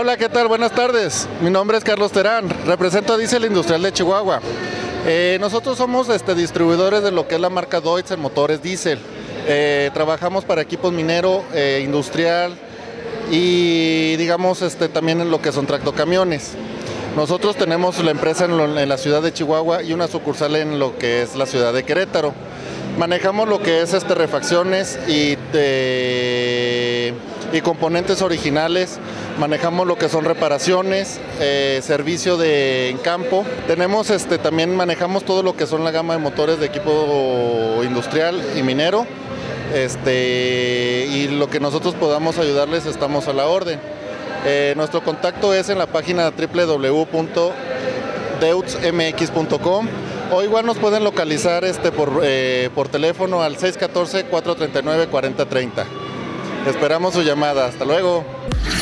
Hola, ¿qué tal? Buenas tardes. Mi nombre es Carlos Terán, represento a Diesel Industrial de Chihuahua. Nosotros somos distribuidores de lo que es la marca Deutz en motores diésel. Trabajamos para equipos minero, industrial y digamos también en lo que son tractocamiones. Nosotros tenemos la empresa en la ciudad de Chihuahua y una sucursal en lo que es la ciudad de Querétaro. Manejamos lo que es refacciones y componentes originales, manejamos lo que son reparaciones, servicio en campo. Tenemos también manejamos todo lo que son la gama de motores de equipo industrial y minero. Y lo que nosotros podamos ayudarles estamos a la orden. Nuestro contacto es en la página www.deutzmx.com o igual nos pueden localizar por teléfono al 614-439-4030. Esperamos su llamada. Hasta luego.